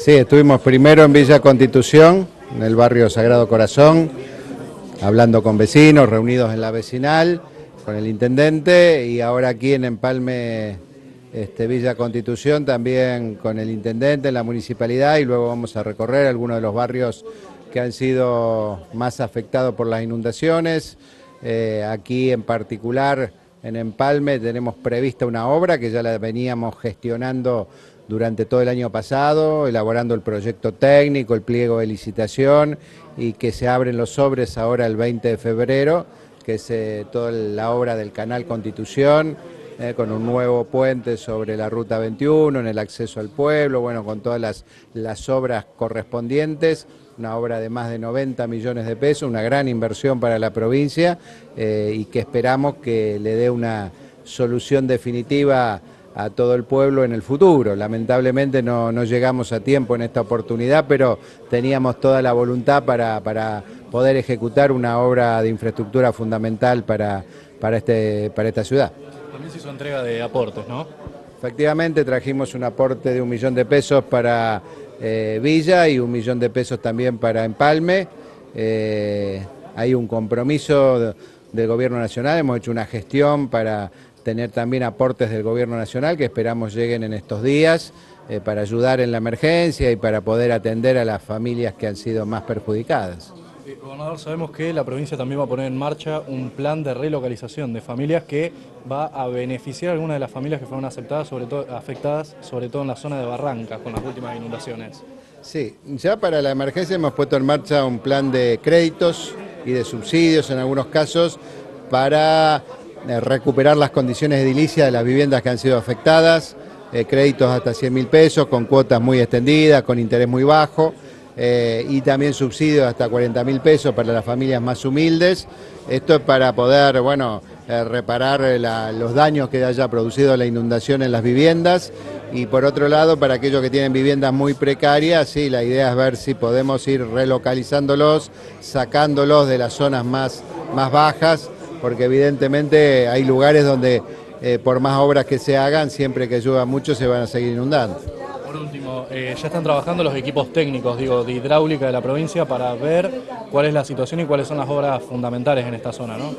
Sí, estuvimos primero en Villa Constitución, en el barrio Sagrado Corazón, hablando con vecinos, reunidos en la vecinal, con el intendente, y ahora aquí en Empalme, Villa Constitución, también con el intendente en la municipalidad, y luego vamos a recorrer algunos de los barrios que han sido más afectados por las inundaciones. Aquí en particular, en Empalme, tenemos prevista una obra que ya la veníamos gestionando durante todo el año pasado, elaborando el proyecto técnico, el pliego de licitación, y que se abren los sobres ahora el 20 de febrero, que es toda la obra del Canal Constitución, con un nuevo puente sobre la Ruta 21, en el acceso al pueblo, bueno, con todas las obras correspondientes, una obra de más de 90 millones de pesos, una gran inversión para la provincia, y que esperamos que le dé una solución definitiva a todo el pueblo en el futuro. Lamentablemente no llegamos a tiempo en esta oportunidad, pero teníamos toda la voluntad para poder ejecutar una obra de infraestructura fundamental para esta ciudad. También se hizo entrega de aportes, ¿no? Efectivamente, trajimos un aporte de 1 millón de pesos para Villa y 1 millón de pesos también para Empalme. Hay un compromiso del Gobierno Nacional, hemos hecho una gestión para tener también aportes del Gobierno Nacional que esperamos lleguen en estos días para ayudar en la emergencia y para poder atender a las familias que han sido más perjudicadas. Gobernador, sabemos que la provincia también va a poner en marcha un plan de relocalización de familias que va a beneficiar a algunas de las familias que fueron afectadas, sobre todo en la zona de Barrancas, con las últimas inundaciones. Sí, ya para la emergencia hemos puesto en marcha un plan de créditos y de subsidios en algunos casos para recuperar las condiciones edilicias de las viviendas que han sido afectadas, créditos hasta 100.000 pesos, con cuotas muy extendidas, con interés muy bajo, y también subsidios hasta 40.000 pesos para las familias más humildes. Esto es para poder, reparar los daños que haya producido la inundación en las viviendas, y por otro lado, para aquellos que tienen viviendas muy precarias, sí, la idea es ver si podemos ir relocalizándolos, sacándolos de las zonas más bajas, porque evidentemente hay lugares donde por más obras que se hagan, siempre que llueva mucho se van a seguir inundando. Por último, ya están trabajando los equipos técnicos, de hidráulica de la provincia para ver cuál es la situación y cuáles son las obras fundamentales en esta zona, ¿no?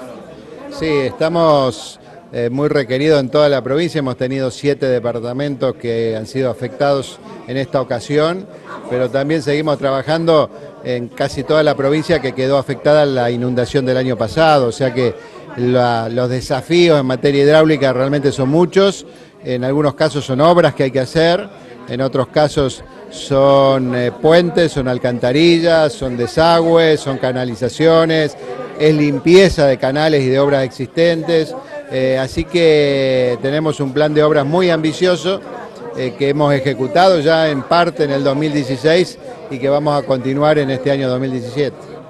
Sí, estamos muy requeridos en toda la provincia, hemos tenido 7 departamentos que han sido afectados en esta ocasión, pero también seguimos trabajando en casi toda la provincia que quedó afectada en la inundación del año pasado, o sea que los desafíos en materia hidráulica realmente son muchos. En algunos casos son obras que hay que hacer, en otros casos son puentes, son alcantarillas, son desagües, son canalizaciones, es limpieza de canales y de obras existentes, así que tenemos un plan de obras muy ambicioso que hemos ejecutado ya en parte en el 2016 y que vamos a continuar en este año 2017.